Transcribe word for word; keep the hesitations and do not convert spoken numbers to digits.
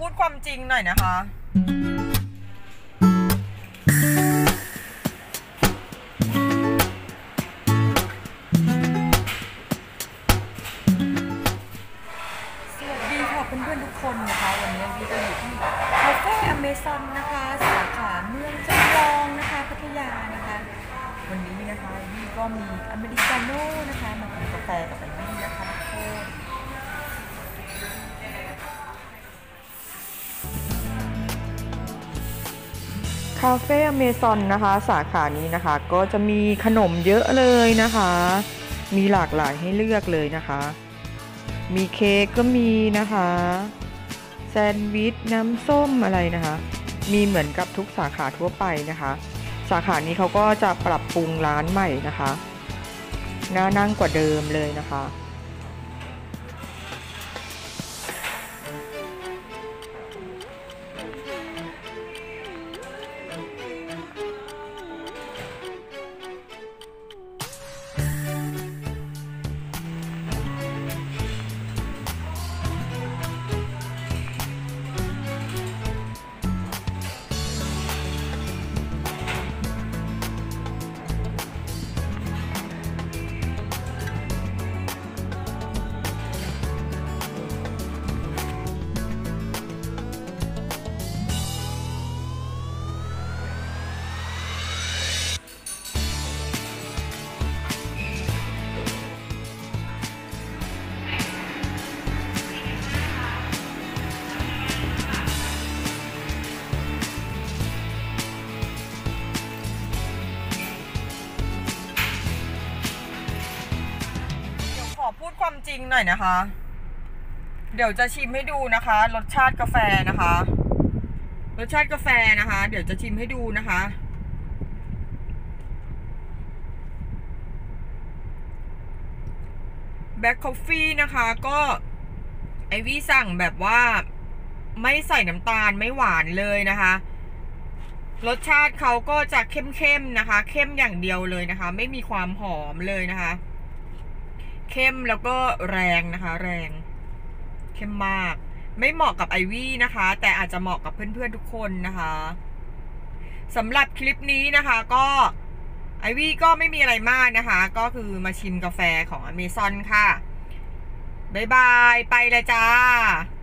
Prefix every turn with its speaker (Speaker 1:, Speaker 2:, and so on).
Speaker 1: พูดความจริงหน่อยนะคะสวัสดีค่ะเพื่อนๆทุกคนนะคะวันนี้วีก็อยู่ที่คาเฟ่อเมซอนนะคะสาขาเมืองจำลองนะคะพัทยานะคะวันนี้นะคะวีก็มีอเมริกาโน่นะคะมาทานกาแฟกับอันนี้นะคะทุกคนคาเฟ่อเมซอนนะคะสาขานี้นะคะก็จะมีขนมเยอะเลยนะคะมีหลากหลายให้เลือกเลยนะคะมีเค้กก็มีนะคะแซนด์วิชน้ำส้มอะไรนะคะมีเหมือนกับทุกสาขาทั่วไปนะคะสาขานี้เขาก็จะปรับปรุงร้านใหม่นะคะน่านั่งกว่าเดิมเลยนะคะขอพูดความจริงหน่อยนะคะเดี๋ยวจะชิมให้ดูนะคะรสชาติกาแฟนะคะรสชาติกาแฟนะคะเดี๋ยวจะชิมให้ดูนะคะแบล็คคอฟฟี่นะคะก็ไอวี่สั่งแบบว่าไม่ใส่น้ำตาลไม่หวานเลยนะคะรสชาติเขาก็จะเข้มๆนะคะเข้มอย่างเดียวเลยนะคะไม่มีความหอมเลยนะคะเข้มแล้วก็แรงนะคะแรงเข้มมากไม่เหมาะกับไอวี่นะคะแต่อาจจะเหมาะกับเพื่อนๆทุกคนนะคะสำหรับคลิปนี้นะคะก็ไอวี่ก็ไม่มีอะไรมากนะคะก็คือมาชิมกาแฟของอเมซอนค่ะบ๊ายบายไปเลยจ้า